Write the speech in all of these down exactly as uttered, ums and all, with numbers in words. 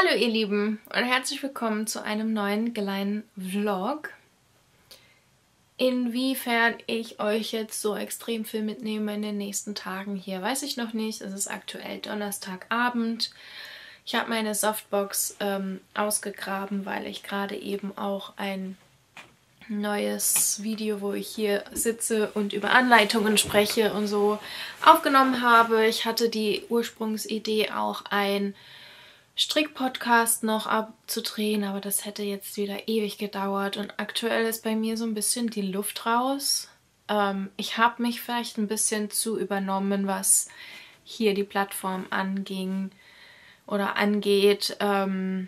Hallo ihr Lieben und herzlich willkommen zu einem neuen kleinen Vlog. Inwiefern ich euch jetzt so extrem viel mitnehme in den nächsten Tagen hier, weiß ich noch nicht. Es ist aktuell Donnerstagabend. Ich habe meine Softbox ähm, ausgegraben, weil ich gerade eben auch ein neues Video, wo ich hier sitze und über Anleitungen spreche und so aufgenommen habe. Ich hatte die Ursprungsidee, auch ein Strick-Podcast noch abzudrehen, aber das hätte jetzt wieder ewig gedauert und aktuell ist bei mir so ein bisschen die Luft raus. Ähm, ich habe mich vielleicht ein bisschen zu übernommen, was hier die Plattform anging oder angeht. Ähm,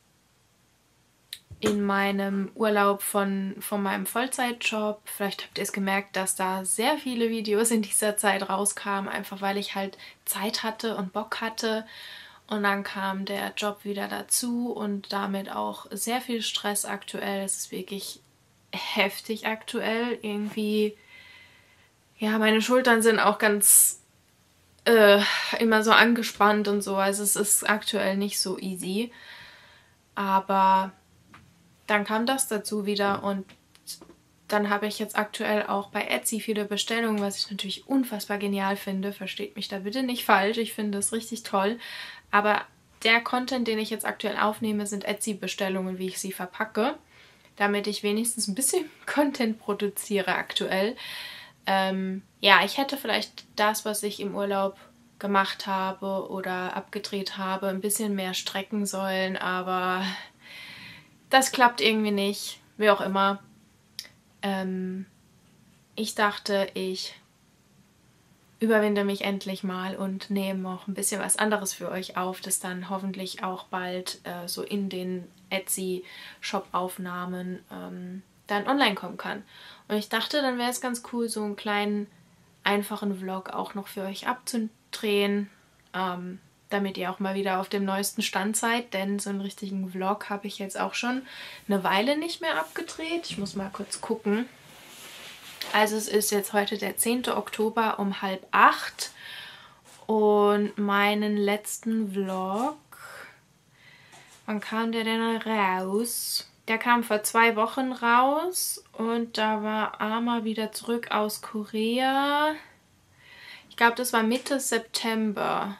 in meinem Urlaub von, von meinem Vollzeitjob. Vielleicht habt ihr es gemerkt, dass da sehr viele Videos in dieser Zeit rauskamen, einfach weil ich halt Zeit hatte und Bock hatte. Und dann kam der Job wieder dazu und damit auch sehr viel Stress aktuell. Es ist wirklich heftig aktuell. Irgendwie, ja, meine Schultern sind auch ganz äh, immer so angespannt und so. Also es ist aktuell nicht so easy. Aber dann kam das dazu wieder und dann habe ich jetzt aktuell auch bei Etsy viele Bestellungen, was ich natürlich unfassbar genial finde. Versteht mich da bitte nicht falsch, ich finde das richtig toll. Aber der Content, den ich jetzt aktuell aufnehme, sind Etsy-Bestellungen, wie ich sie verpacke, damit ich wenigstens ein bisschen Content produziere aktuell. Ähm, ja, ich hätte vielleicht das, was ich im Urlaub gemacht habe oder abgedreht habe, ein bisschen mehr strecken sollen, aber das klappt irgendwie nicht, wie auch immer. Ähm, ich dachte, ich überwinde mich endlich mal und nehme noch ein bisschen was anderes für euch auf, das dann hoffentlich auch bald äh, so in den Etsy-Shop-Aufnahmen ähm, dann online kommen kann. Und ich dachte, dann wäre es ganz cool, so einen kleinen, einfachen Vlog auch noch für euch abzudrehen, ähm, damit ihr auch mal wieder auf dem neuesten Stand seid, denn so einen richtigen Vlog habe ich jetzt auch schon eine Weile nicht mehr abgedreht. Ich muss mal kurz gucken. Also es ist jetzt heute der zehnte Oktober um halb acht und meinen letzten Vlog, wann kam der denn raus? Der kam vor zwei Wochen raus und da war Ama wieder zurück aus Korea. Ich glaube, das war Mitte September.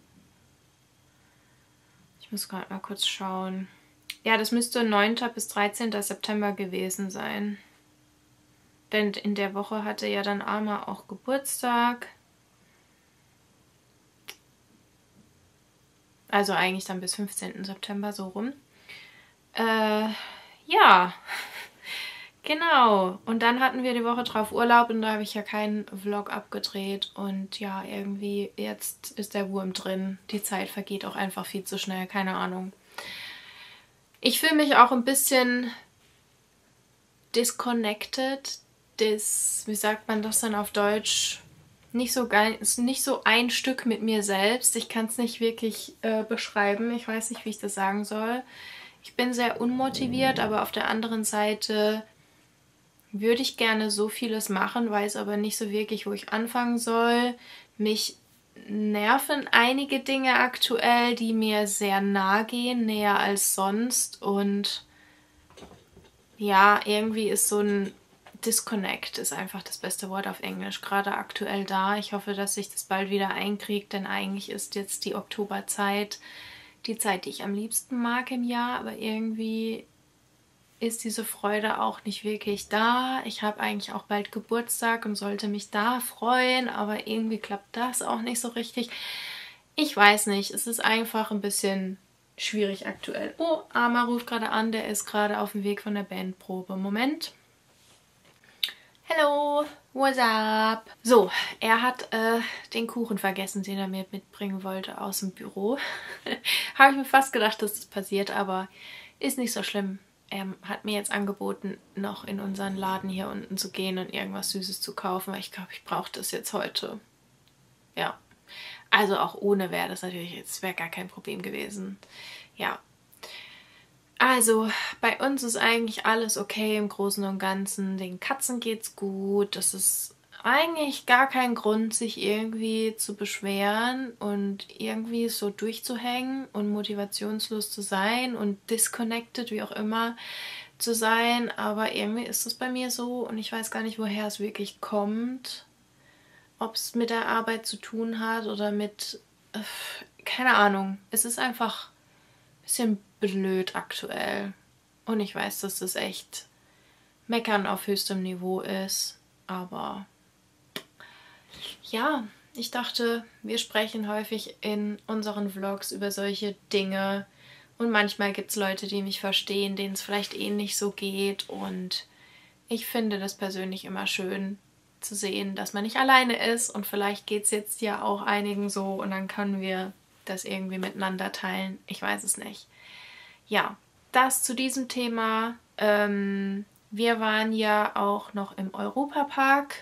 Ich muss gerade mal kurz schauen. Ja, das müsste neunter bis dreizehnter September gewesen sein. Denn in der Woche hatte ja dann Ama auch Geburtstag. Also eigentlich dann bis fünfzehnten September so rum. Äh, ja, genau. Und dann hatten wir die Woche drauf Urlaub und da habe ich ja keinen Vlog abgedreht. Und ja, irgendwie jetzt ist der Wurm drin. Die Zeit vergeht auch einfach viel zu schnell, keine Ahnung. Ich fühle mich auch ein bisschen disconnected. Das, wie sagt man das dann auf Deutsch? Nicht so geil, ist nicht so ein Stück mit mir selbst. Ich kann es nicht wirklich äh, beschreiben. Ich weiß nicht, wie ich das sagen soll. Ich bin sehr unmotiviert, aber auf der anderen Seite würde ich gerne so vieles machen, weiß aber nicht so wirklich, wo ich anfangen soll. Mich nerven einige Dinge aktuell, die mir sehr nahe gehen, näher als sonst. Und ja, irgendwie ist so ein Disconnect ist einfach das beste Wort auf Englisch, gerade aktuell da. Ich hoffe, dass sich das bald wieder einkriegt, denn eigentlich ist jetzt die Oktoberzeit die Zeit, die ich am liebsten mag im Jahr, aber irgendwie ist diese Freude auch nicht wirklich da. Ich habe eigentlich auch bald Geburtstag und sollte mich da freuen, aber irgendwie klappt das auch nicht so richtig. Ich weiß nicht, es ist einfach ein bisschen schwierig aktuell. Oh, Ama ruft gerade an, der ist gerade auf dem Weg von der Bandprobe. Moment. Hello, what's up? So, er hat äh, den Kuchen vergessen, den er mir mitbringen wollte aus dem Büro. Habe ich mir fast gedacht, dass das passiert, aber ist nicht so schlimm. Er hat mir jetzt angeboten, noch in unseren Laden hier unten zu gehen und irgendwas Süßes zu kaufen, weil ich glaube, ich brauche das jetzt heute. Ja, also auch ohne wäre das natürlich, jetzt wäre gar kein Problem gewesen. Ja. Also, bei uns ist eigentlich alles okay im Großen und Ganzen. Den Katzen geht's gut. Das ist eigentlich gar keinen Grund, sich irgendwie zu beschweren und irgendwie so durchzuhängen und motivationslos zu sein und disconnected, wie auch immer, zu sein. Aber irgendwie ist es bei mir so und ich weiß gar nicht, woher es wirklich kommt. Ob es mit der Arbeit zu tun hat oder mit... Äh, keine Ahnung. Es ist einfach ein bisschen blöd aktuell. Und ich weiß, dass das echt Meckern auf höchstem Niveau ist. Aber ja, ich dachte, wir sprechen häufig in unseren Vlogs über solche Dinge. Und manchmal gibt es Leute, die mich verstehen, denen es vielleicht ähnlich so geht. Und ich finde das persönlich immer schön zu sehen, dass man nicht alleine ist. Und vielleicht geht es jetzt ja auch einigen so und dann können wir das irgendwie miteinander teilen. Ich weiß es nicht. Ja, das zu diesem Thema. Ähm, wir waren ja auch noch im Europapark,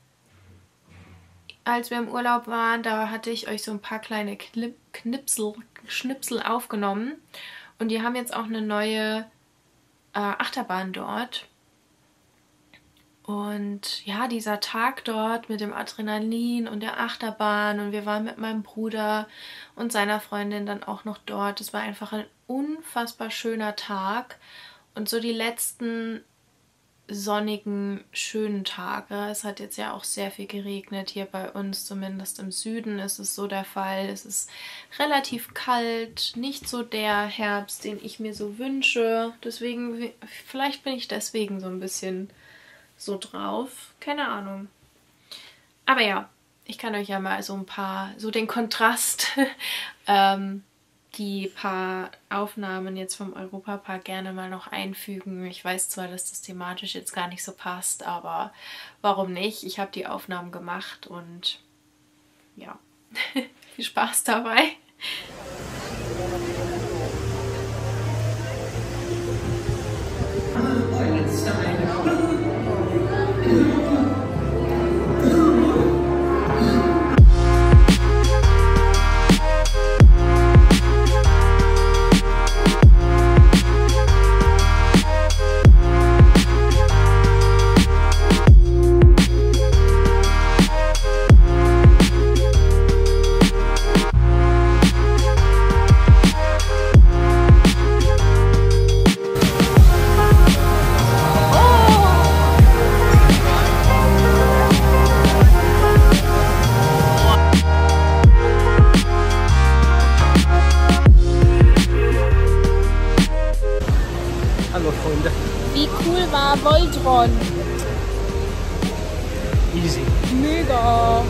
als wir im Urlaub waren. Da hatte ich euch so ein paar kleine Knip Knipsel, Schnipsel aufgenommen. Und die haben jetzt auch eine neue äh, Achterbahn dort. Und ja, dieser Tag dort mit dem Adrenalin und der Achterbahn und wir waren mit meinem Bruder und seiner Freundin dann auch noch dort. Es war einfach ein unfassbar schöner Tag und so die letzten sonnigen, schönen Tage. Es hat jetzt ja auch sehr viel geregnet hier bei uns, zumindest im Süden ist es so der Fall. Es ist relativ kalt, nicht so der Herbst, den ich mir so wünsche. Deswegen, vielleicht bin ich deswegen so ein bisschen so drauf. Keine Ahnung. Aber ja, ich kann euch ja mal so ein paar, so den Kontrast, ähm, die paar Aufnahmen jetzt vom Europapark gerne mal noch einfügen. Ich weiß zwar, dass das thematisch jetzt gar nicht so passt, aber warum nicht? Ich habe die Aufnahmen gemacht und ja, viel Spaß dabei. Wie cool war Voltron? Easy. Mega.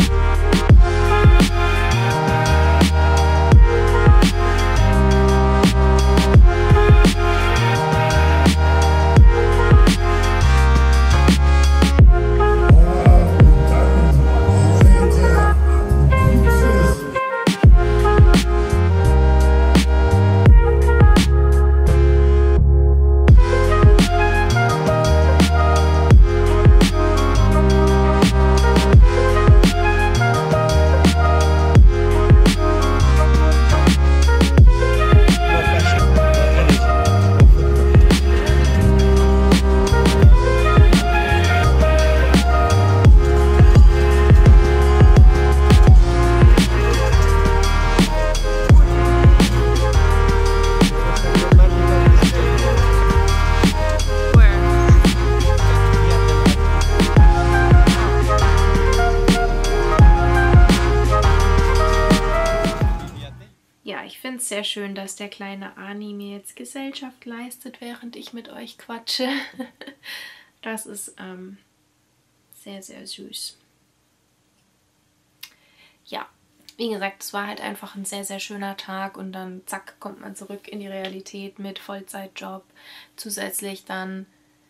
Sehr schön, dass der kleine Ani mir jetzt Gesellschaft leistet, während ich mit euch quatsche. Das ist ähm, sehr, sehr süß. Ja, wie gesagt, es war halt einfach ein sehr, sehr schöner Tag und dann zack, kommt man zurück in die Realität mit Vollzeitjob. Zusätzlich dann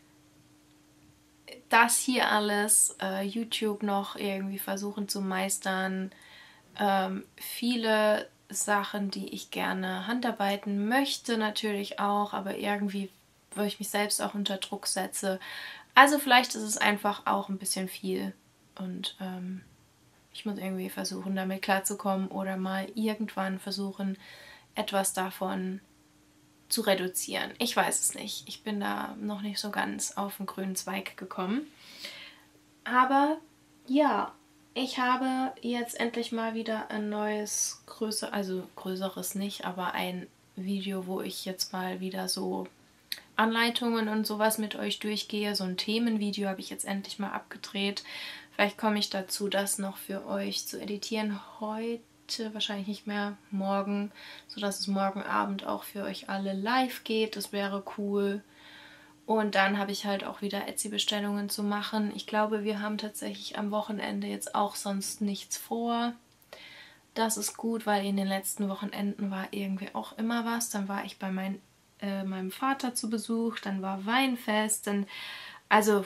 das hier alles, äh, YouTube noch irgendwie versuchen zu meistern. Ähm, viele Sachen, die ich gerne handarbeiten möchte, natürlich auch, aber irgendwie, wo ich mich selbst auch unter Druck setze. Also vielleicht ist es einfach auch ein bisschen viel und ähm, ich muss irgendwie versuchen, damit klarzukommen oder mal irgendwann versuchen, etwas davon zu reduzieren. Ich weiß es nicht. Ich bin da noch nicht so ganz auf den grünen Zweig gekommen. Aber Ja, ich habe jetzt endlich mal wieder ein neues, größer, also größeres nicht, aber ein Video, wo ich jetzt mal wieder so Anleitungen und sowas mit euch durchgehe. So ein Themenvideo habe ich jetzt endlich mal abgedreht. Vielleicht komme ich dazu, das noch für euch zu editieren. Heute wahrscheinlich nicht mehr, morgen, sodass es morgen Abend auch für euch alle live geht. Das wäre cool. Und dann habe ich halt auch wieder Etsy-Bestellungen zu machen. Ich glaube, wir haben tatsächlich am Wochenende jetzt auch sonst nichts vor. Das ist gut, weil in den letzten Wochenenden war irgendwie auch immer was. Dann war ich bei mein, äh, meinem Vater zu Besuch, dann war Weinfest, dann, also,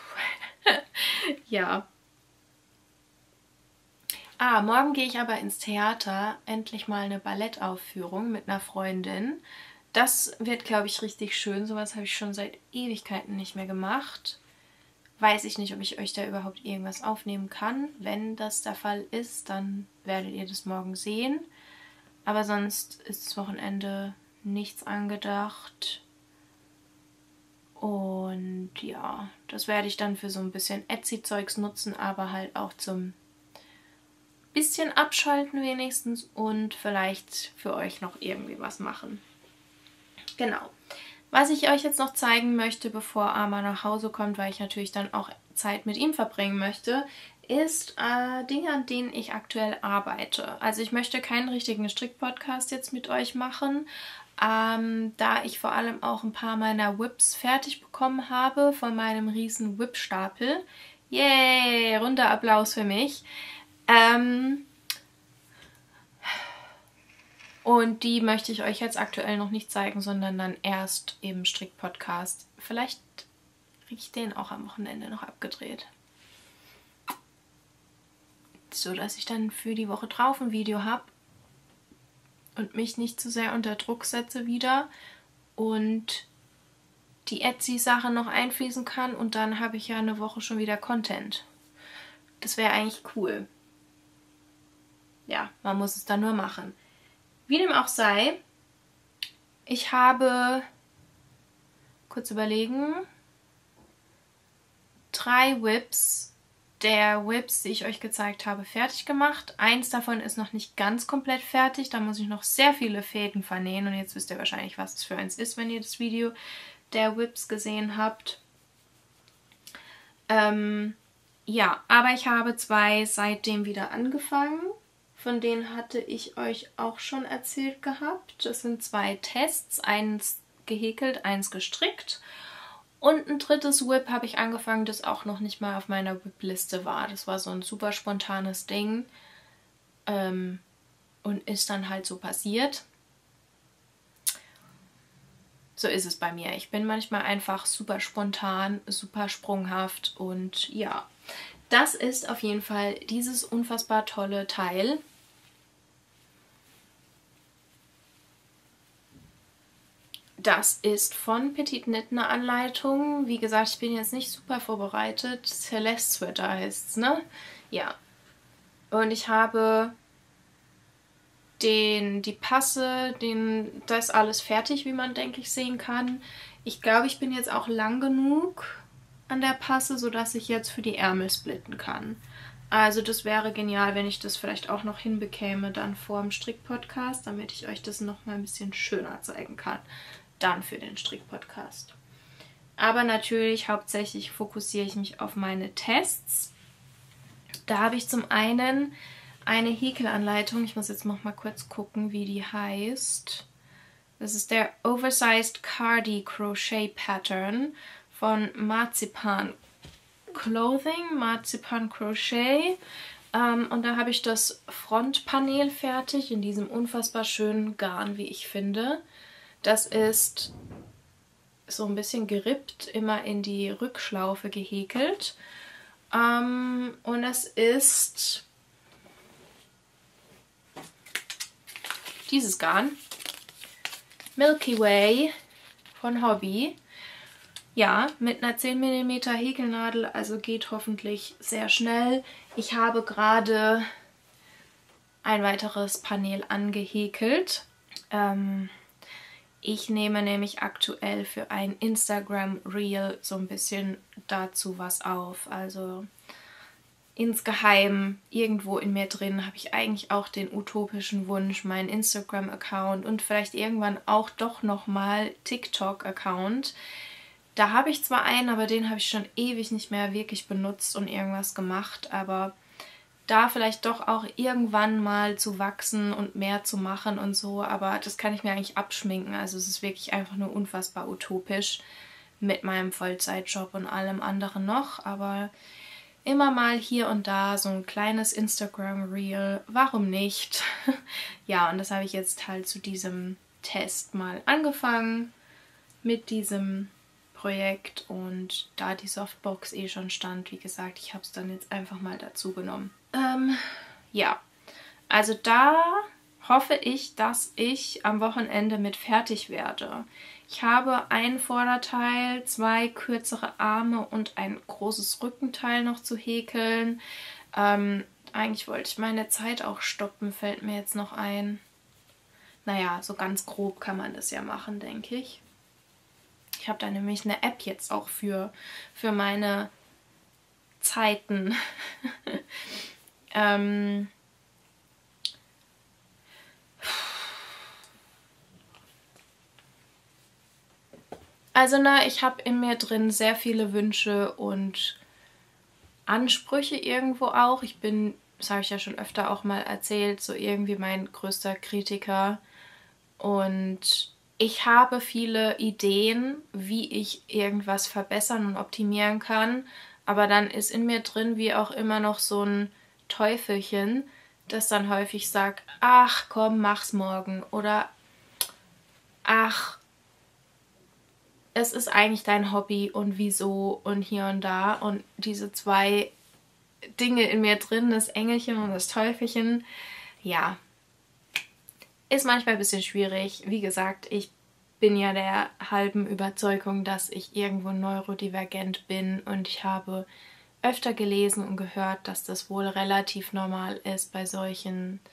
ja. Ah, morgen gehe ich aber ins Theater, endlich mal eine Ballettaufführung mit einer Freundin. Das wird, glaube ich, richtig schön. Sowas habe ich schon seit Ewigkeiten nicht mehr gemacht. Weiß ich nicht, ob ich euch da überhaupt irgendwas aufnehmen kann. Wenn das der Fall ist, dann werdet ihr das morgen sehen. Aber sonst ist das Wochenende nichts angedacht. Und ja, das werde ich dann für so ein bisschen Etsy-Zeugs nutzen, aber halt auch zum bisschen abschalten wenigstens und vielleicht für euch noch irgendwie was machen. Genau. Was ich euch jetzt noch zeigen möchte, bevor Arma nach Hause kommt, weil ich natürlich dann auch Zeit mit ihm verbringen möchte, ist äh, Dinge, an denen ich aktuell arbeite. Also ich möchte keinen richtigen Strick-Podcast jetzt mit euch machen, ähm, da ich vor allem auch ein paar meiner Whips fertig bekommen habe von meinem riesen Whip-Stapel. Yay, runder Applaus für mich. Ähm... Und die möchte ich euch jetzt aktuell noch nicht zeigen, sondern dann erst im Strick-Podcast. Vielleicht kriege ich den auch am Wochenende noch abgedreht. So, dass ich dann für die Woche drauf ein Video habe und mich nicht zu sehr unter Druck setze wieder und die Etsy-Sache noch einfließen kann und dann habe ich ja eine Woche schon wieder Content. Das wäre eigentlich cool. Ja, man muss es dann nur machen. Wie dem auch sei, ich habe, kurz überlegen, drei Whips der Whips, die ich euch gezeigt habe, fertig gemacht. Eins davon ist noch nicht ganz komplett fertig, da muss ich noch sehr viele Fäden vernähen und jetzt wisst ihr wahrscheinlich, was es für eins ist, wenn ihr das Video der Whips gesehen habt. Ähm, ja, aber ich habe zwei seitdem wieder angefangen. Von denen hatte ich euch auch schon erzählt gehabt. Das sind zwei Tests, eins gehäkelt, eins gestrickt. Und ein drittes Whip habe ich angefangen, das auch noch nicht mal auf meiner Whip-Liste war. Das war so ein super spontanes Ding ähm, und ist dann halt so passiert. So ist es bei mir. Ich bin manchmal einfach super spontan, super sprunghaft und ja, das ist auf jeden Fall dieses unfassbar tolle Teil. Das ist von Petite Knit eine Anleitung. Wie gesagt, ich bin jetzt nicht super vorbereitet. Celeste Sweater heißt es, ne? Ja. Und ich habe den, die Passe, den, das ist alles fertig, wie man, denke ich, sehen kann. Ich glaube, ich bin jetzt auch lang genug an der Passe, sodass ich jetzt für die Ärmel splitten kann. Also das wäre genial, wenn ich das vielleicht auch noch hinbekäme, dann vor dem Strick-Podcast, damit ich euch das noch mal ein bisschen schöner zeigen kann. Dann für den Strick-Podcast. Aber natürlich hauptsächlich fokussiere ich mich auf meine Tests. Da habe ich zum einen eine Häkelanleitung. Ich muss jetzt noch mal kurz gucken, wie die heißt. Das ist der Oversized Cardi Crochet Pattern von Marzipan Clothing, Marzipan Crochet. Ähm, und da habe ich das Frontpanel fertig in diesem unfassbar schönen Garn, wie ich finde. Das ist so ein bisschen gerippt, immer in die Rückschlaufe gehäkelt. Ähm, und es ist dieses Garn, Milky Way von Hobby. Ja, mit einer zehn Millimeter Häkelnadel, also geht hoffentlich sehr schnell. Ich habe gerade ein weiteres Panel angehäkelt. Ähm, ich nehme nämlich aktuell für ein Instagram Reel so ein bisschen dazu was auf. Also insgeheim irgendwo in mir drin habe ich eigentlich auch den utopischen Wunsch, meinen Instagram-Account und vielleicht irgendwann auch doch nochmal TikTok-Account. Da habe ich zwar einen, aber den habe ich schon ewig nicht mehr wirklich benutzt und irgendwas gemacht, aber da vielleicht doch auch irgendwann mal zu wachsen und mehr zu machen und so, aber das kann ich mir eigentlich abschminken. Also es ist wirklich einfach nur unfassbar utopisch mit meinem Vollzeitjob und allem anderen noch, aber immer mal hier und da so ein kleines Instagram-Reel, warum nicht? Ja, und das habe ich jetzt halt zu diesem Test mal angefangen mit diesem Projekt und da die Softbox eh schon stand, wie gesagt, ich habe es dann jetzt einfach mal dazu genommen. Ähm, ja, also da hoffe ich, dass ich am Wochenende mit fertig werde. Ich habe ein Vorderteil, zwei kürzere Arme und ein großes Rückenteil noch zu häkeln. Ähm, eigentlich wollte ich meine Zeit auch stoppen, fällt mir jetzt noch ein. Naja, so ganz grob kann man das ja machen, denke ich. Ich habe da nämlich eine App jetzt auch für, für meine Zeiten. ähm... Also ne, ich habe in mir drin sehr viele Wünsche und Ansprüche irgendwo auch. Ich bin, das habe ich ja schon öfter auch mal erzählt, so irgendwie mein größter Kritiker. Und ich habe viele Ideen, wie ich irgendwas verbessern und optimieren kann. Aber dann ist in mir drin wie auch immer noch so ein Teufelchen, das dann häufig sagt, ach komm, mach's morgen. Oder ach, es ist eigentlich dein Hobby und wieso und hier und da. Und diese zwei Dinge in mir drin, das Engelchen und das Teufelchen, ja, ist manchmal ein bisschen schwierig. Wie gesagt, ich bin ja der halben Überzeugung, dass ich irgendwo neurodivergent bin und ich habe öfter gelesen und gehört, dass das wohl relativ normal ist bei solchen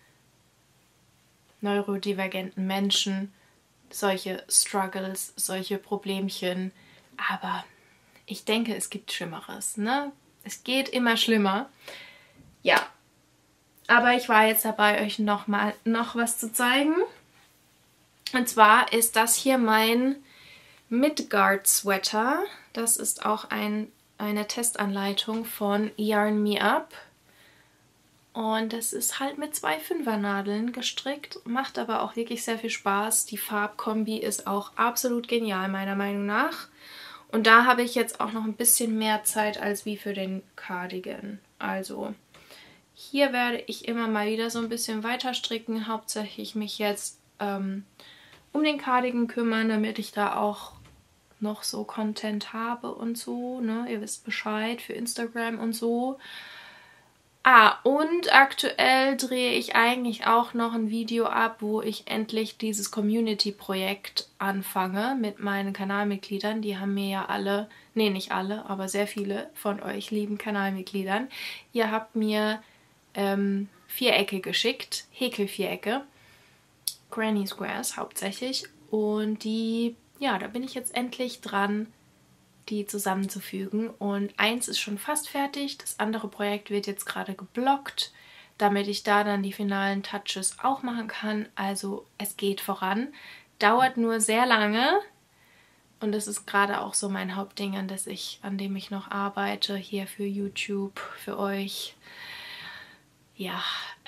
neurodivergenten Menschen, solche Struggles, solche Problemchen, aber ich denke, es gibt Schlimmeres, ne? Es geht immer schlimmer. Ja, aber ich war jetzt dabei, euch noch mal noch was zu zeigen. Und zwar ist das hier mein Midgard Sweater. Das ist auch ein, eine Testanleitung von Yarn Me Up. Und das ist halt mit zwei Fünfernadeln gestrickt, macht aber auch wirklich sehr viel Spaß. Die Farbkombi ist auch absolut genial, meiner Meinung nach. Und da habe ich jetzt auch noch ein bisschen mehr Zeit als wie für den Cardigan. Also hier werde ich immer mal wieder so ein bisschen weiter stricken. Hauptsächlich mich jetzt ähm, um den Cardigan kümmern, damit ich da auch noch so Content habe und so, ne? Ihr wisst Bescheid, für Instagram und so. Ah, und aktuell drehe ich eigentlich auch noch ein Video ab, wo ich endlich dieses Community-Projekt anfange mit meinen Kanalmitgliedern. Die haben mir ja alle, nee, nicht alle, aber sehr viele von euch lieben Kanalmitgliedern. Ihr habt mir ähm, Vierecke geschickt, Häkelvierecke, Granny Squares hauptsächlich. Und die, ja, da bin ich jetzt endlich dran, die zusammenzufügen. Und eins ist schon fast fertig, das andere Projekt wird jetzt gerade geblockt, damit ich da dann die finalen Touches auch machen kann. Also es geht voran, dauert nur sehr lange und das ist gerade auch so mein Hauptding, an, das ich, an dem ich noch arbeite, hier für YouTube, für euch. Ja,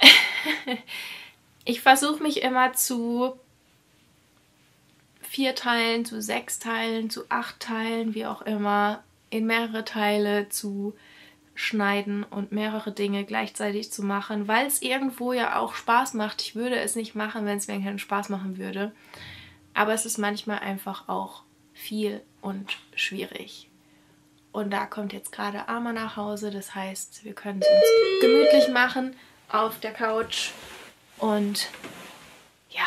ich versuche mich immer zu vier Teilen, zu sechs Teilen, zu acht Teilen, wie auch immer, in mehrere Teile zu schneiden und mehrere Dinge gleichzeitig zu machen, weil es irgendwo ja auch Spaß macht. Ich würde es nicht machen, wenn es mir keinen Spaß machen würde. Aber es ist manchmal einfach auch viel und schwierig. Und da kommt jetzt gerade Arma nach Hause, das heißt, wir können es uns gemütlich machen auf der Couch und ja.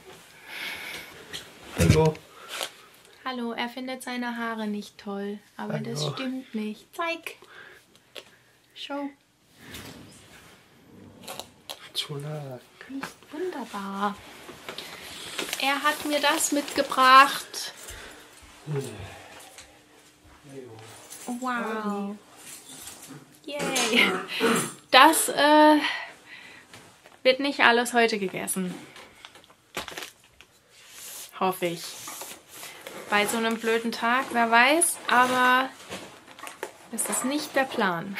Hallo. Hallo, er findet seine Haare nicht toll, aber Hallo. Das stimmt nicht. Zeig. Show. Zu lang. Wunderbar. Er hat mir das mitgebracht. Wow. Yay! Das äh, wird nicht alles heute gegessen. Hoffe ich. Bei so einem blöden Tag, wer weiß, aber es ist nicht der Plan.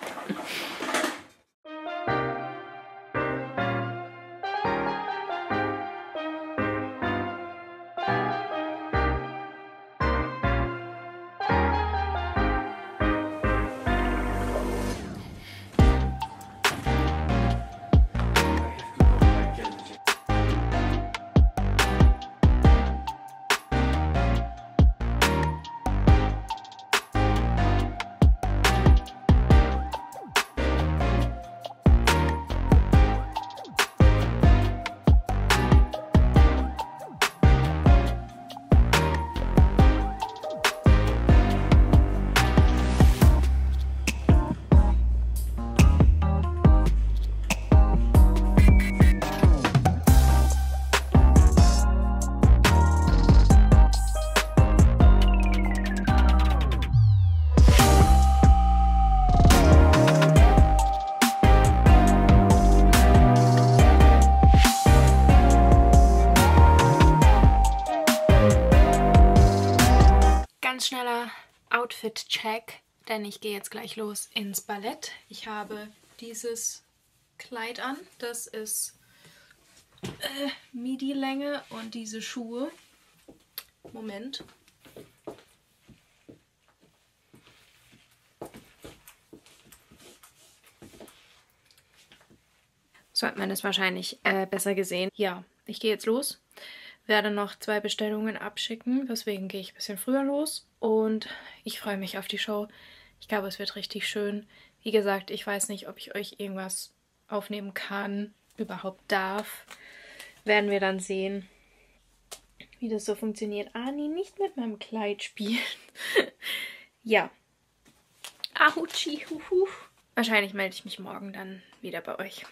Schneller Outfit-Check, denn ich gehe jetzt gleich los ins Ballett. Ich habe dieses Kleid an, das ist äh, Midi-Länge und diese Schuhe. Moment. So hat man es wahrscheinlich äh, besser gesehen. Ja, ich gehe jetzt los. Werde noch zwei Bestellungen abschicken, deswegen gehe ich ein bisschen früher los und ich freue mich auf die Show. Ich glaube, es wird richtig schön. Wie gesagt, ich weiß nicht, ob ich euch irgendwas aufnehmen kann, überhaupt darf. Werden wir dann sehen, wie das so funktioniert. Ah, nee, nicht mit meinem Kleid spielen. Ja. Ahuchi, huhu. Wahrscheinlich melde ich mich morgen dann wieder bei euch.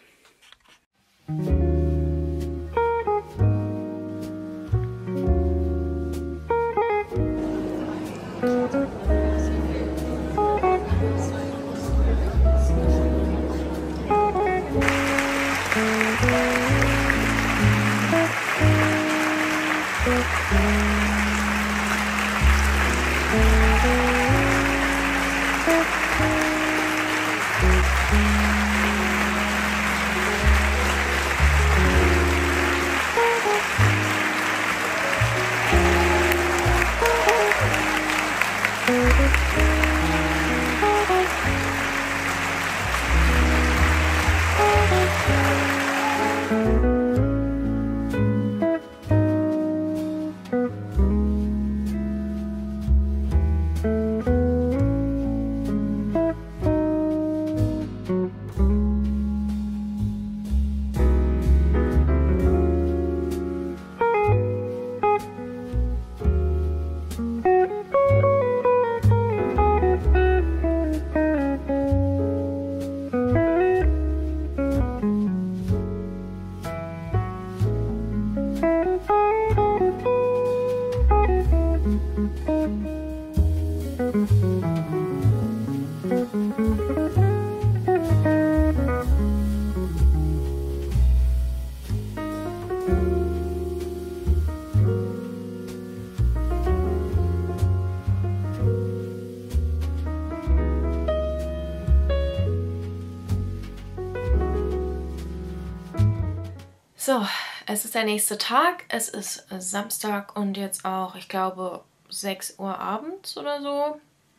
So, es ist der nächste Tag, es ist Samstag und jetzt auch, ich glaube, sechs Uhr abends oder so.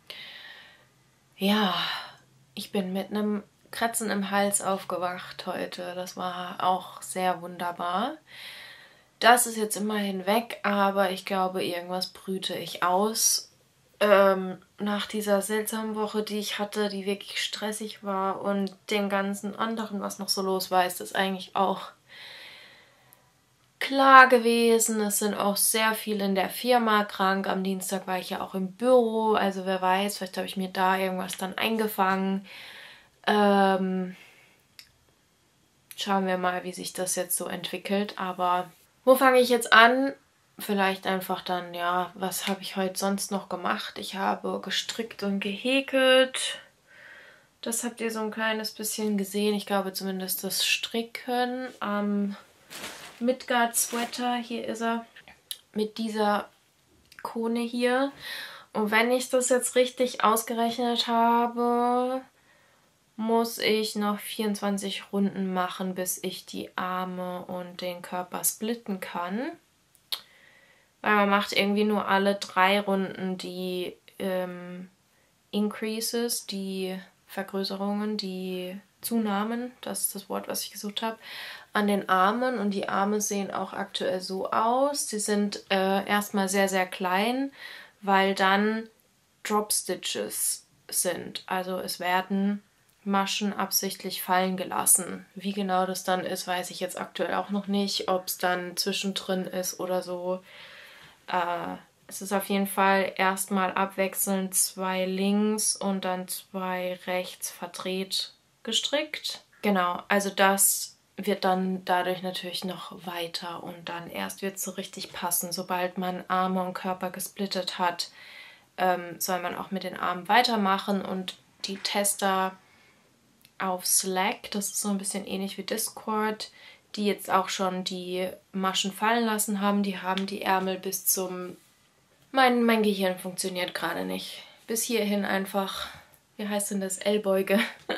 Ja, ich bin mit einem Kratzen im Hals aufgewacht heute. Das war auch sehr wunderbar. Das ist jetzt immerhin weg, aber ich glaube, irgendwas brüte ich aus. Ähm, nach dieser seltsamen Woche, die ich hatte, die wirklich stressig war und dem ganzen anderen, was noch so los war, ist das eigentlich auch klar gewesen. Es sind auch sehr viele in der Firma krank. Am Dienstag war ich ja auch im Büro, also wer weiß, vielleicht habe ich mir da irgendwas dann eingefangen. Ähm, schauen wir mal, wie sich das jetzt so entwickelt. Aber wo fange ich jetzt an? Vielleicht einfach dann, ja, was habe ich heute sonst noch gemacht? Ich habe gestrickt und gehäkelt. Das habt ihr so ein kleines bisschen gesehen. Ich glaube zumindest das Stricken am Midgard Sweater. Hier ist er mit dieser Kone hier. Und wenn ich das jetzt richtig ausgerechnet habe, muss ich noch vierundzwanzig Runden machen, bis ich die Arme und den Körper splitten kann. Weil man macht irgendwie nur alle drei Runden die ähm, Increases, die Vergrößerungen, die Zunahmen, das ist das Wort, was ich gesucht habe, an den Armen. Und die Arme sehen auch aktuell so aus. Sie sind äh, erstmal sehr, sehr klein, weil dann Drop Stitches sind. Also es werden Maschen absichtlich fallen gelassen. Wie genau das dann ist, weiß ich jetzt aktuell auch noch nicht. Ob es dann zwischendrin ist oder so. Äh, es ist auf jeden Fall erstmal abwechselnd zwei links und dann zwei rechts verdreht gestrickt. Genau, also das wird dann dadurch natürlich noch weiter und dann erst wird es so richtig passen. Sobald man Arme und Körper gesplittet hat, ähm, soll man auch mit den Armen weitermachen. Und die Tester auf Slack, das ist so ein bisschen ähnlich wie Discord, die jetzt auch schon die Maschen fallen lassen haben, die haben die Ärmel bis zum... Mein, mein Gehirn funktioniert gerade nicht. Bis hierhin einfach, wie heißt denn das, Ellbeuge.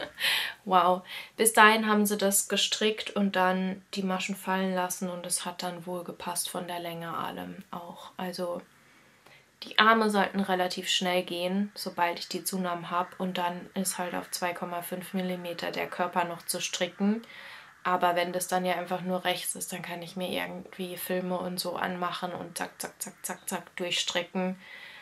Wow. Bis dahin haben sie das gestrickt und dann die Maschen fallen lassen und es hat dann wohl gepasst von der Länge allem auch. Also die Arme sollten relativ schnell gehen, sobald ich die Zunahmen habe und dann ist halt auf zwei Komma fünf Millimeter der Körper noch zu stricken. Aber wenn das dann ja einfach nur rechts ist, dann kann ich mir irgendwie Filme und so anmachen und zack, zack, zack, zack, zack durchstricken.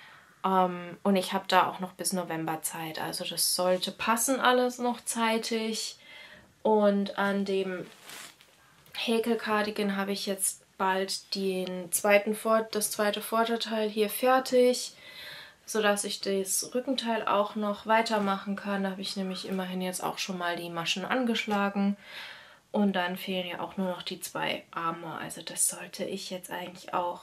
Um, und ich habe da auch noch bis November Zeit. Also das sollte passen alles noch zeitig. Und an dem Häkel-Cardigan habe ich jetzt bald den zweiten Vor- das zweite Vorderteil hier fertig, sodass ich das Rückenteil auch noch weitermachen kann. Da habe ich nämlich immerhin jetzt auch schon mal die Maschen angeschlagen. Und dann fehlen ja auch nur noch die zwei Arme. Also das sollte ich jetzt eigentlich auch...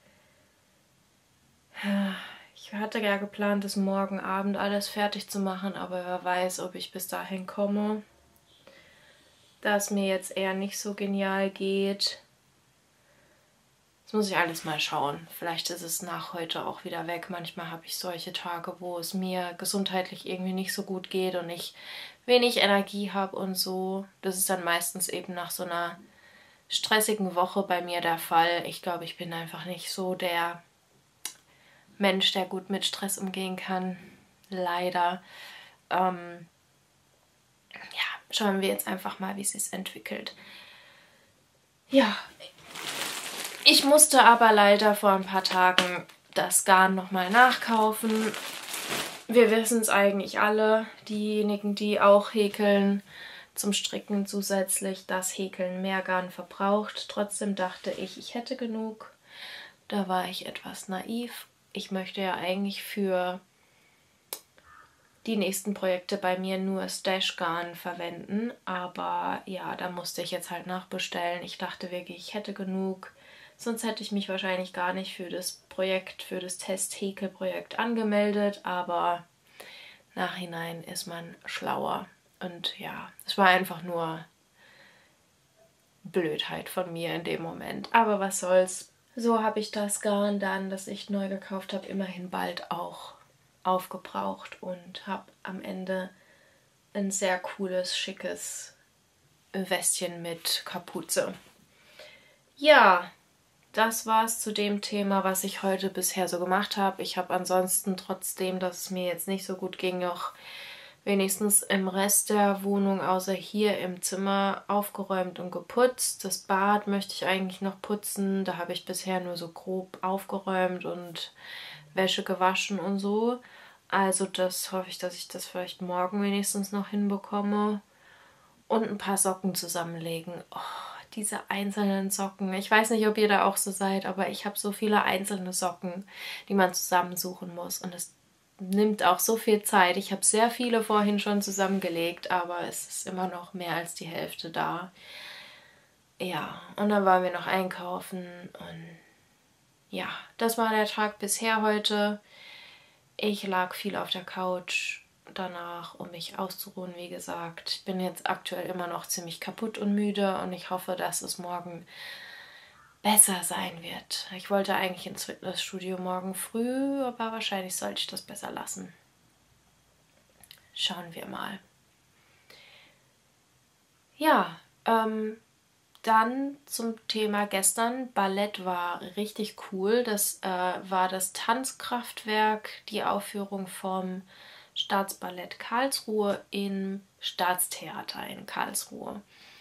Ich hatte ja geplant, das morgen Abend alles fertig zu machen, aber wer weiß, ob ich bis dahin komme. Da es mir jetzt eher nicht so genial geht. Das muss ich alles mal schauen. Vielleicht ist es nach heute auch wieder weg. Manchmal habe ich solche Tage, wo es mir gesundheitlich irgendwie nicht so gut geht und ich wenig Energie habe und so. Das ist dann meistens eben nach so einer stressigen Woche bei mir der Fall. Ich glaube, ich bin einfach nicht so der Mensch, der gut mit Stress umgehen kann. Leider. Ähm, ja, schauen wir jetzt einfach mal, wie es sich entwickelt. Ja, ich musste aber leider vor ein paar Tagen das Garn nochmal nachkaufen. Wir wissen es eigentlich alle, diejenigen, die auch häkeln, zum Stricken zusätzlich, dass Häkeln mehr Garn verbraucht. Trotzdem dachte ich, ich hätte genug. Da war ich etwas naiv. Ich möchte ja eigentlich für die nächsten Projekte bei mir nur Stash-Garn verwenden. Aber ja, da musste ich jetzt halt nachbestellen. Ich dachte wirklich, ich hätte genug. Sonst hätte ich mich wahrscheinlich gar nicht für das Projekt, für das Test-Häkel-Projekt angemeldet. Aber nachhinein ist man schlauer. Und ja, es war einfach nur Blödheit von mir in dem Moment. Aber was soll's. So habe ich das Garn dann, das ich neu gekauft habe, immerhin bald auch aufgebraucht und habe am Ende ein sehr cooles, schickes Westchen mit Kapuze. Ja, das war's zu dem Thema, was ich heute bisher so gemacht habe. Ich habe ansonsten, trotzdem, dass es mir jetzt nicht so gut ging, noch wenigstens im Rest der Wohnung, außer hier im Zimmer, aufgeräumt und geputzt. Das Bad möchte ich eigentlich noch putzen. Da habe ich bisher nur so grob aufgeräumt und Wäsche gewaschen und so. Also das hoffe ich, dass ich das vielleicht morgen wenigstens noch hinbekomme. Und ein paar Socken zusammenlegen. Oh, diese einzelnen Socken. Ich weiß nicht, ob ihr da auch so seid, aber ich habe so viele einzelne Socken, die man zusammensuchen muss. Und es nimmt auch so viel Zeit. Ich habe sehr viele vorhin schon zusammengelegt, aber es ist immer noch mehr als die Hälfte da. Ja, und dann waren wir noch einkaufen und ja, das war der Tag bisher heute. Ich lag viel auf der Couch, danach, um mich auszuruhen, wie gesagt. Ich bin jetzt aktuell immer noch ziemlich kaputt und müde und ich hoffe, dass es morgen besser sein wird. Ich wollte eigentlich ins Fitnessstudio morgen früh, aber wahrscheinlich sollte ich das besser lassen. Schauen wir mal. Ja, ähm, dann zum Thema gestern. Ballett war richtig cool. Das äh, war das Tanzkraftwerk, die Aufführung vom Staatsballett Karlsruhe im Staatstheater in Karlsruhe.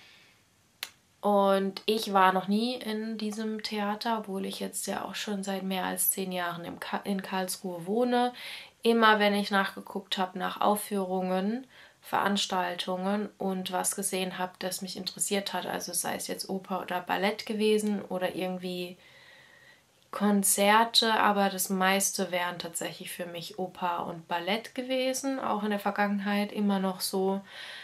Und ich war noch nie in diesem Theater, obwohl ich jetzt ja auch schon seit mehr als zehn Jahren im Ka- in Karlsruhe wohne. Immer wenn ich nachgeguckt habe nach Aufführungen, Veranstaltungen und was gesehen habe, das mich interessiert hat, also sei es jetzt Oper oder Ballett gewesen oder irgendwie Konzerte, aber das meiste wären tatsächlich für mich Oper und Ballett gewesen, auch in der Vergangenheit immer noch so.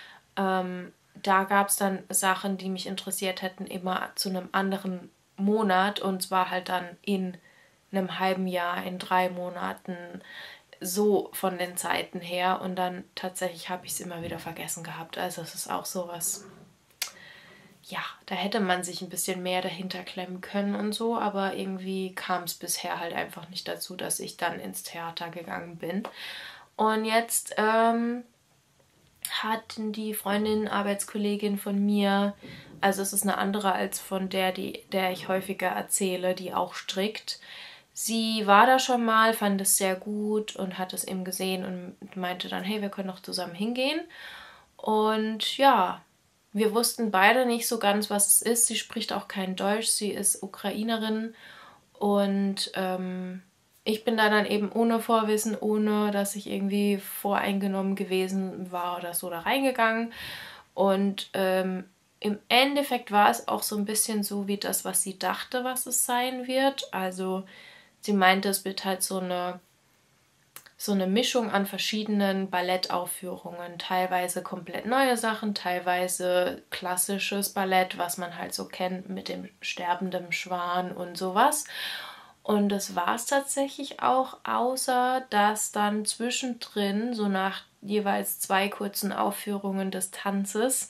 Ähm, da gab es dann Sachen, die mich interessiert hätten, immer zu einem anderen Monat und zwar halt dann in einem halben Jahr, in drei Monaten, so von den Zeiten her und dann tatsächlich habe ich es immer wieder vergessen gehabt. Also es ist auch sowas, ja, da hätte man sich ein bisschen mehr dahinter klemmen können und so, aber irgendwie kam es bisher halt einfach nicht dazu, dass ich dann ins Theater gegangen bin. Und jetzt ähm, hatten die Freundin, Arbeitskollegin von mir, also es ist eine andere als von der, die, der ich häufiger erzähle, die auch strickt. Sie war da schon mal, fand es sehr gut und hat es eben gesehen und meinte dann, hey, wir können doch zusammen hingehen. Und ja, wir wussten beide nicht so ganz, was es ist. Sie spricht auch kein Deutsch, sie ist Ukrainerin und ähm, ich bin da dann eben ohne Vorwissen, ohne dass ich irgendwie voreingenommen gewesen war oder so da reingegangen. Und ähm, im Endeffekt war es auch so ein bisschen so wie das, was sie dachte, was es sein wird. Also sie meinte, es wird halt so eine, so eine Mischung an verschiedenen Ballettaufführungen. Teilweise komplett neue Sachen, teilweise klassisches Ballett, was man halt so kennt mit dem sterbenden Schwan und sowas. Und das war es tatsächlich auch, außer dass dann zwischendrin, so nach jeweils zwei kurzen Aufführungen des Tanzes,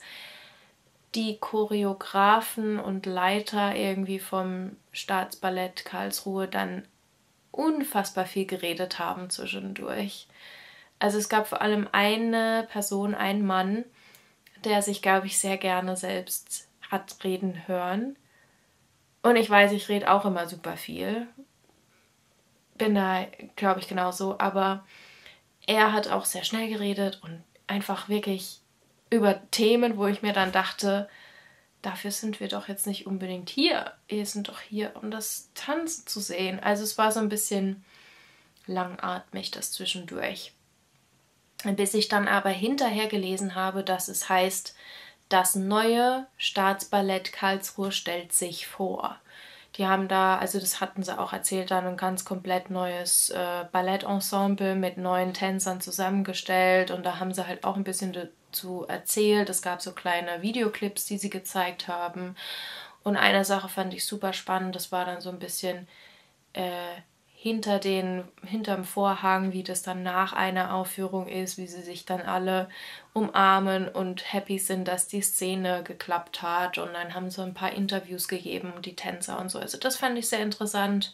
die Choreografen und Leiter irgendwie vom Staatsballett Karlsruhe dann unfassbar viel geredet haben zwischendurch. Also es gab vor allem eine Person, einen Mann, der sich, glaube ich, sehr gerne selbst hat reden hören. Und ich weiß, ich rede auch immer super viel. Bin da, glaube ich, genauso. Aber er hat auch sehr schnell geredet und einfach wirklich über Themen, wo ich mir dann dachte, dafür sind wir doch jetzt nicht unbedingt hier. Wir sind doch hier, um das Tanzen zu sehen. Also es war so ein bisschen langatmig, das zwischendurch. Bis ich dann aber hinterher gelesen habe, dass es heißt, das neue Staatsballett Karlsruhe stellt sich vor. Die haben da, also das hatten sie auch erzählt, dann ein ganz komplett neues äh, Ballettensemble mit neuen Tänzern zusammengestellt und da haben sie halt auch ein bisschen dazu erzählt. Es gab so kleine Videoclips, die sie gezeigt haben und eine Sache fand ich super spannend, das war dann so ein bisschen äh, hinter den, hinterm Vorhang, wie das dann nach einer Aufführung ist, wie sie sich dann alle umarmen und happy sind, dass die Szene geklappt hat. Und dann haben sie ein paar Interviews gegeben, die Tänzer und so. Also das fand ich sehr interessant.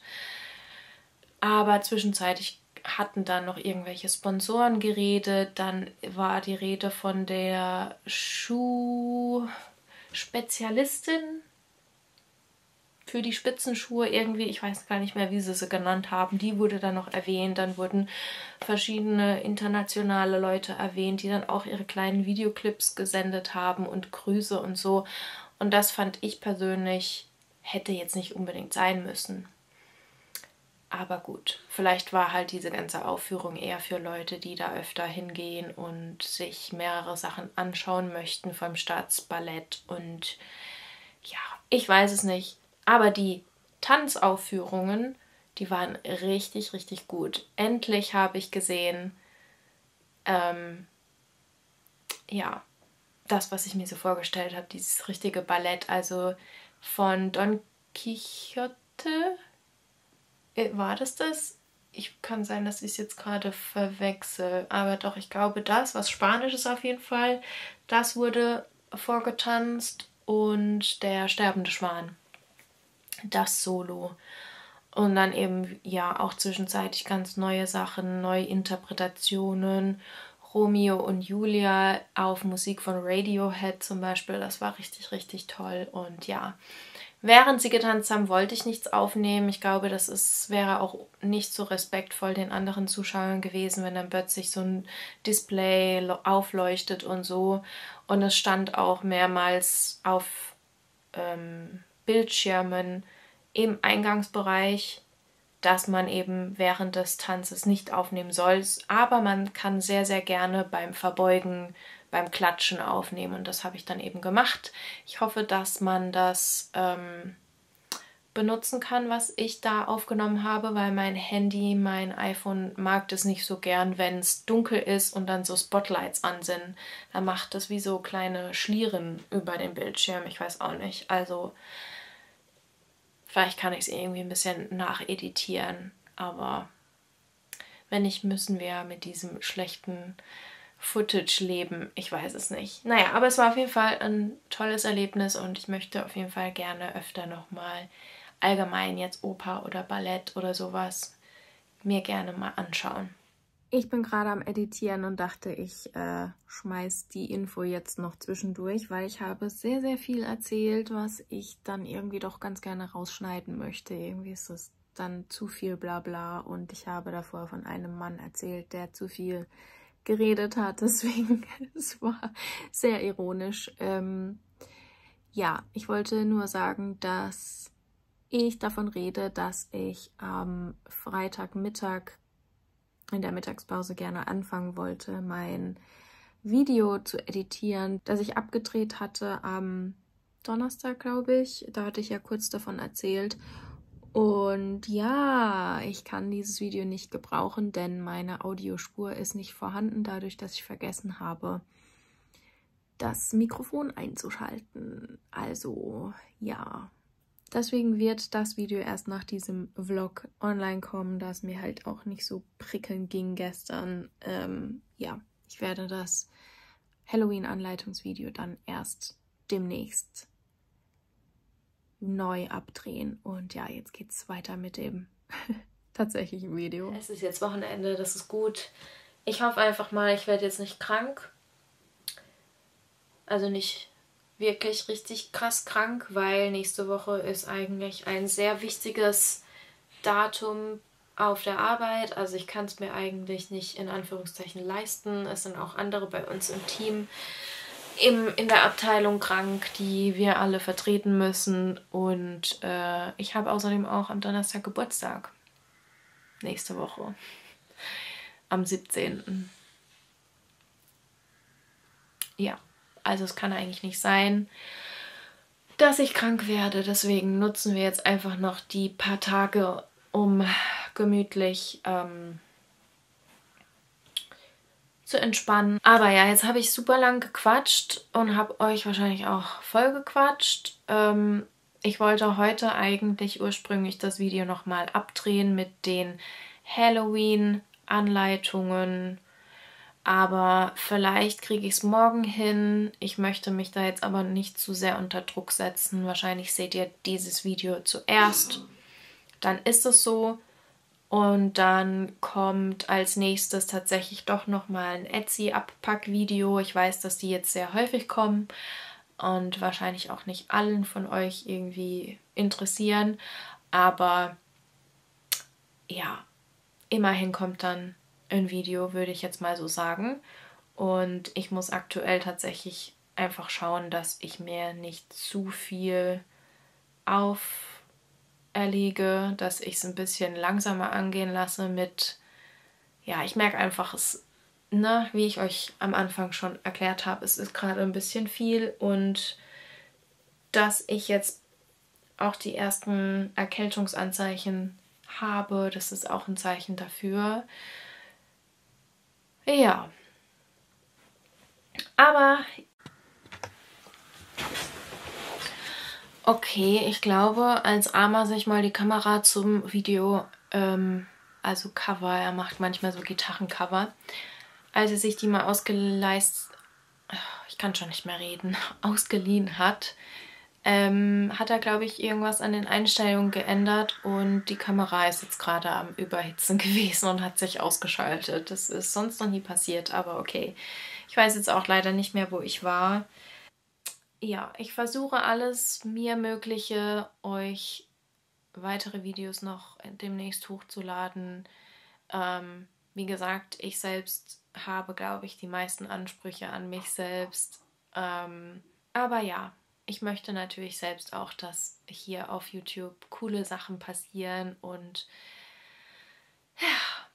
Aber zwischenzeitlich hatten dann noch irgendwelche Sponsoren geredet. Dann war die Rede von der Schuhspezialistin für die Spitzenschuhe irgendwie, ich weiß gar nicht mehr, wie sie sie genannt haben, die wurde dann noch erwähnt. Dann wurden verschiedene internationale Leute erwähnt, die dann auch ihre kleinen Videoclips gesendet haben und Grüße und so. Und das fand ich persönlich, hätte jetzt nicht unbedingt sein müssen. Aber gut, vielleicht war halt diese ganze Aufführung eher für Leute, die da öfter hingehen und sich mehrere Sachen anschauen möchten vom Staatsballett. Und ja, ich weiß es nicht. Aber die Tanzaufführungen, die waren richtig, richtig gut. Endlich habe ich gesehen, ähm, ja, das, was ich mir so vorgestellt habe, dieses richtige Ballett. Also von Don Quixote, war das das? ich kann sein, dass ich es jetzt gerade verwechsel. Aber doch, ich glaube, das, was Spanisch ist auf jeden Fall, das wurde vorgetanzt. Und der sterbende Schwan, das Solo. Und dann eben, ja, auch zwischenzeitlich ganz neue Sachen, neue Interpretationen. Romeo und Julia auf Musik von Radiohead zum Beispiel, das war richtig, richtig toll. Und ja, während sie getanzt haben, wollte ich nichts aufnehmen. Ich glaube, das ist, wäre auch nicht so respektvoll den anderen Zuschauern gewesen, wenn dann plötzlich so ein Display aufleuchtet und so. Und es stand auch mehrmals auf ähm, Bildschirmen im Eingangsbereich, dass man eben während des Tanzes nicht aufnehmen soll. Aber man kann sehr, sehr gerne beim Verbeugen, beim Klatschen aufnehmen. Und das habe ich dann eben gemacht. Ich hoffe, dass man das ähm, benutzen kann, was ich da aufgenommen habe, weil mein Handy, mein iPhone mag das nicht so gern, wenn es dunkel ist und dann so Spotlights an sind. Da macht das wie so kleine Schlieren über den Bildschirm. Ich weiß auch nicht. Also vielleicht kann ich es irgendwie ein bisschen nacheditieren, aber wenn nicht, müssen wir mit diesem schlechten Footage leben. Ich weiß es nicht. Naja, aber es war auf jeden Fall ein tolles Erlebnis und ich möchte auf jeden Fall gerne öfter nochmal allgemein jetzt Oper oder Ballett oder sowas mir gerne mal anschauen. Ich bin gerade am Editieren und dachte, ich äh, schmeiß die Info jetzt noch zwischendurch, weil ich habe sehr, sehr viel erzählt, was ich dann irgendwie doch ganz gerne rausschneiden möchte. Irgendwie ist das dann zu viel Blabla und ich habe davor von einem Mann erzählt, der zu viel geredet hat. Deswegen, es war sehr ironisch. Ähm, ja, ich wollte nur sagen, dass ich davon rede, dass ich am Freitagmittag in der Mittagspause gerne anfangen wollte, mein Video zu editieren, das ich abgedreht hatte am Donnerstag, glaube ich. Da hatte ich ja kurz davon erzählt. Und ja, ich kann dieses Video nicht gebrauchen, denn meine Audiospur ist nicht vorhanden, dadurch, dass ich vergessen habe, das Mikrofon einzuschalten. Also, ja. Deswegen wird das Video erst nach diesem Vlog online kommen, da es mir halt auch nicht so prickelnd ging gestern. Ähm, ja, ich werde das Halloween-Anleitungsvideo dann erst demnächst neu abdrehen. Und ja, jetzt geht's weiter mit dem tatsächlichen Video. Es ist jetzt Wochenende, das ist gut. Ich hoffe einfach mal, ich werde jetzt nicht krank. Also nicht wirklich richtig krass krank, weil nächste Woche ist eigentlich ein sehr wichtiges Datum auf der Arbeit. Also ich kann es mir eigentlich nicht in Anführungszeichen leisten. Es sind auch andere bei uns im Team im, in der Abteilung krank, die wir alle vertreten müssen. Und äh, ich habe außerdem auch am Donnerstag Geburtstag. Nächste Woche. Am siebzehnten Ja. Also es kann eigentlich nicht sein, dass ich krank werde. Deswegen nutzen wir jetzt einfach noch die paar Tage, um gemütlich ähm, zu entspannen. Aber ja, jetzt habe ich super lang gequatscht und habe euch wahrscheinlich auch voll gequatscht. Ähm, ich wollte heute eigentlich ursprünglich das Video nochmal abdrehen mit den Halloween-Anleitungen. Aber vielleicht kriege ich es morgen hin. Ich möchte mich da jetzt aber nicht zu sehr unter Druck setzen. Wahrscheinlich seht ihr dieses Video zuerst. Dann ist es so. Und dann kommt als nächstes tatsächlich doch nochmal ein Etsy-Abpack-Video. Ich weiß, dass die jetzt sehr häufig kommen und wahrscheinlich auch nicht allen von euch irgendwie interessieren. Aber ja, immerhin kommt dann ein Video, würde ich jetzt mal so sagen. Und ich muss aktuell tatsächlich einfach schauen, dass ich mir nicht zu viel auferlege, dass ich es ein bisschen langsamer angehen lasse mit, ja, ich merke einfach, es, ne, wie ich euch am Anfang schon erklärt habe, es ist gerade ein bisschen viel und dass ich jetzt auch die ersten Erkältungsanzeichen habe, das ist auch ein Zeichen dafür. Ja, aber okay, ich glaube, als Ama sich mal die Kamera zum Video ähm, also Cover, er macht manchmal so Gitarrencover. Als er sich die mal ausgeleist, ich kann schon nicht mehr reden, ausgeliehen hat, ähm, hat er, glaube ich, irgendwas an den Einstellungen geändert und die Kamera ist jetzt gerade am Überhitzen gewesen und hat sich ausgeschaltet. Das ist sonst noch nie passiert, aber okay. Ich weiß jetzt auch leider nicht mehr, wo ich war. Ja, ich versuche alles mir Mögliche, euch weitere Videos noch demnächst hochzuladen. Ähm, wie gesagt, ich selbst habe, glaube ich, die meisten Ansprüche an mich selbst. Ähm, aber ja, ich möchte natürlich selbst auch, dass hier auf YouTube coole Sachen passieren und ja,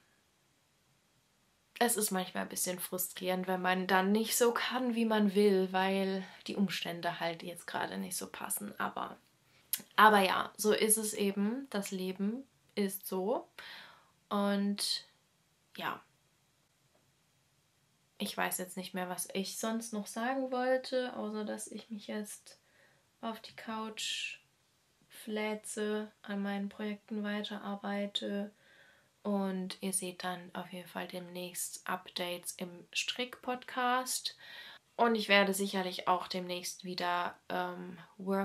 es ist manchmal ein bisschen frustrierend, wenn man dann nicht so kann, wie man will, weil die Umstände halt jetzt gerade nicht so passen. Aber, aber ja, so ist es eben. Das Leben ist so. Und ja, ich weiß jetzt nicht mehr, was ich sonst noch sagen wollte, außer dass ich mich jetzt auf die Couch fläze, an meinen Projekten weiterarbeite. Und ihr seht dann auf jeden Fall demnächst Updates im Strick-Podcast. Und ich werde sicherlich auch demnächst wieder ähm,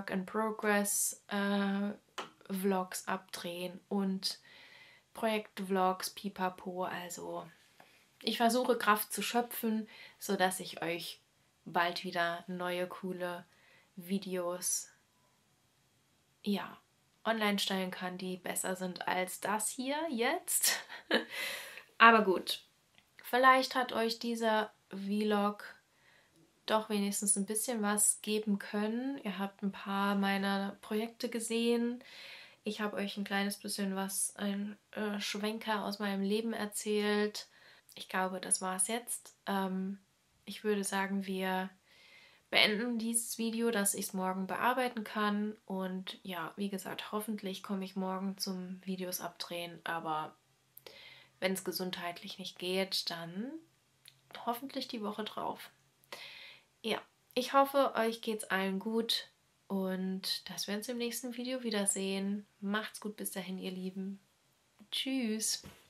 Work-in-Progress-Vlogs äh, abdrehen und Projektvlogs, pipapo. Also ich versuche Kraft zu schöpfen, sodass ich euch bald wieder neue, coole Videos ja, online stellen kann, die besser sind als das hier jetzt. Aber gut, vielleicht hat euch dieser Vlog doch wenigstens ein bisschen was geben können. Ihr habt ein paar meiner Projekte gesehen. Ich habe euch ein kleines bisschen was, ein äh, Schwenker aus meinem Leben erzählt. Ich glaube, das war's jetzt. Ähm, ich würde sagen, wir beenden dieses Video, dass ich es morgen bearbeiten kann. Und ja, wie gesagt, hoffentlich komme ich morgen zum Videos abdrehen. Aber wenn es gesundheitlich nicht geht, dann hoffentlich die Woche drauf. Ja, ich hoffe, euch geht's allen gut und dass wir uns im nächsten Video wiedersehen. Macht's gut bis dahin, ihr Lieben. Tschüss.